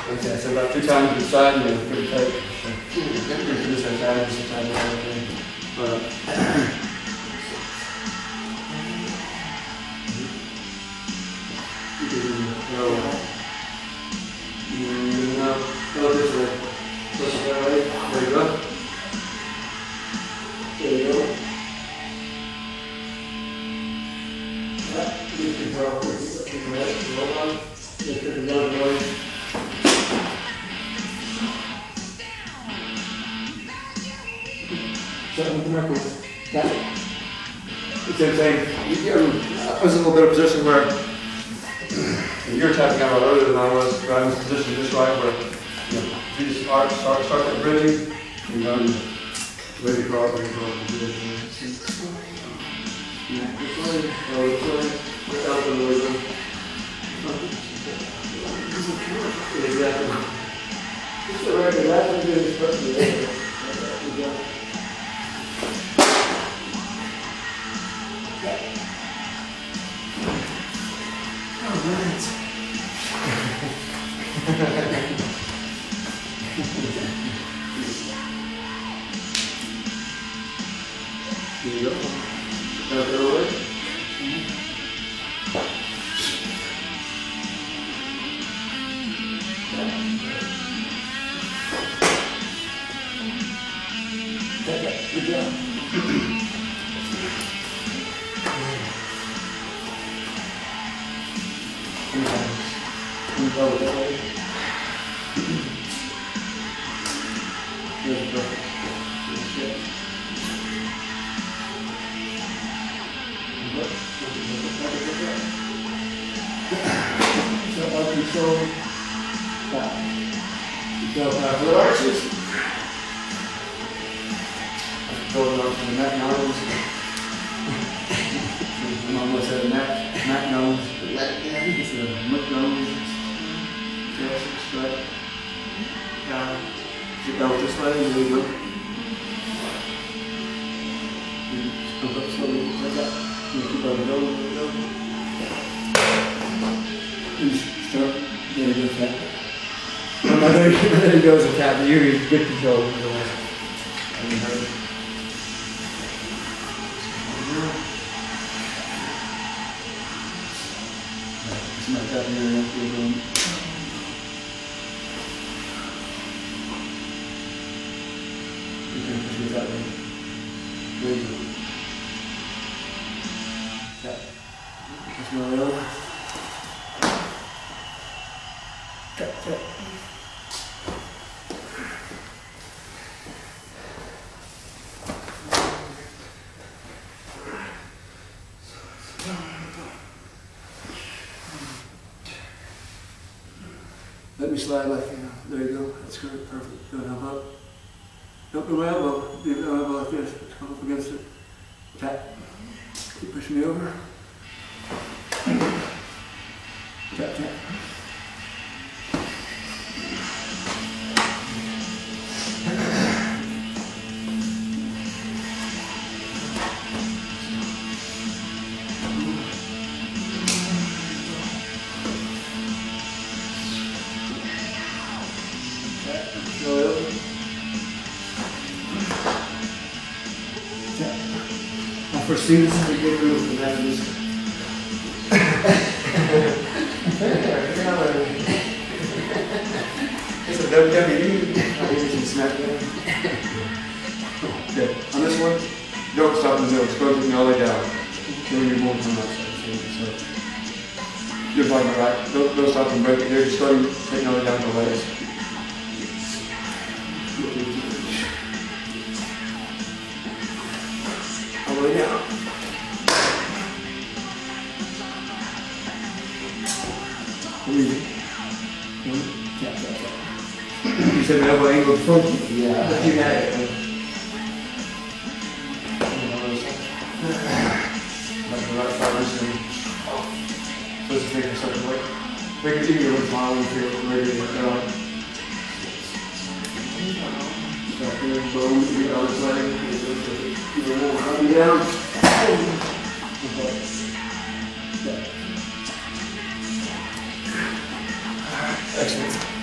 Okay, so about 2 times each side, and then pretty tight. So, this side, everything. No, go this way. Push it that way. There you go. There you go. Yeah, you can throw it. You can let it roll on. Just put it down the way. Got it. It's insane. I was in a little bit of position where you were tapping out a lot earlier than I was. I was positioned just right where you just start that bridging, and then ready to cross, ready to cross. Yeah, this way, without the wisdom. Exactly. Just the right, that's what you're supposed to do. Alright. Here you go. Now go away. Good job. Go that way. Good, perfect. Good. So I'll control that. Control that for arches. Going up to the neck nose. I'm almost at the neck nose. It's a neck nose. Yes, straight. Down. Sit down this way, and there you go. Come up slowly, like that. You keep on going, Start. There you go, tap. There you go, a tap. You get good control. It's not that area up here going. You can push it that way. There you go. Tap. Just go over. Tap, tap. Let me slide like, there you go, that's good, perfect. Don't help up. Don't go elbow, leave the elbow like this, come up against it. Tap. Keep pushing me over. Tap, tap. I foresee this is a good move for that. It's a WWE. I think you can snap that. Okay, on this one, don't stop in the middle. Just go me all the way down. Then you're moving from that side. So, you're fine, right? Don't stop and break it. You're just going to take all the way down to the legs. All the way down. Breathing. Tap, tap, tap. You said my elbow angled funky. Yeah. But you got it. Like the right side wrist. Supposed to take a certain way. Make it easier with smile and feel ready to go. Stop here, boom, the other side. Keep it more coming down. Excellent.